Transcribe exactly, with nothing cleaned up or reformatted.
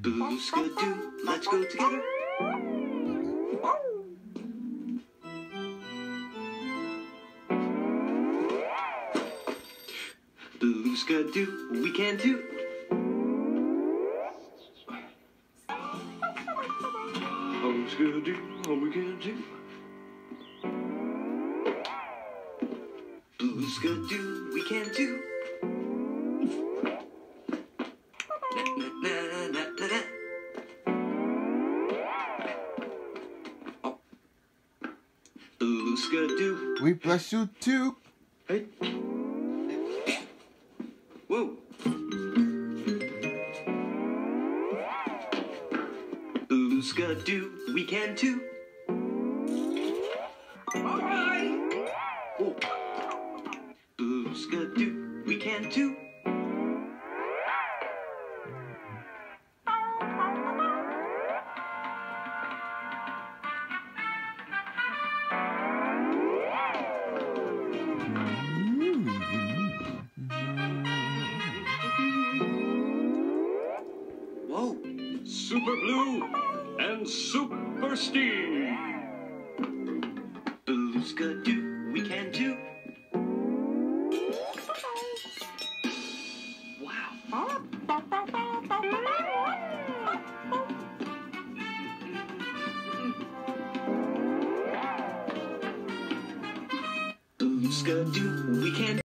Boo-ska-doo, let's go together. Boo-ska-doo, we can too. Boo-ska-doo, we can too. Boo-ska-doo, we can too. Boo-ska-doo. We bless you too. Hey. Whoa. Boo-ska-doo, we can too. Alright. Whoa. Boo-ska-doo, we can too. Whoa. Super Blue and Super Steve. Boo-ska-doo, we can too. Wow. Boo-ska-doo,